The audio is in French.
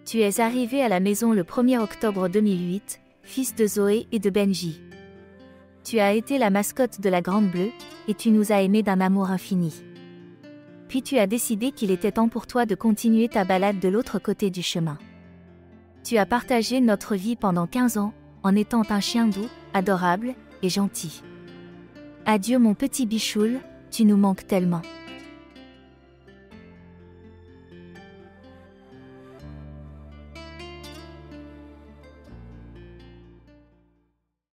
Tu es arrivé à la maison le 1er octobre 2008, fils de Zoé et de Benji. Tu as été la mascotte de la Grande Bleue, et tu nous as aimés d'un amour infini. Puis tu as décidé qu'il était temps pour toi de continuer ta balade de l'autre côté du chemin. Tu as partagé notre vie pendant 15 ans, en étant un chien doux, adorable et gentil. Adieu mon petit bichoule, tu nous manques tellement.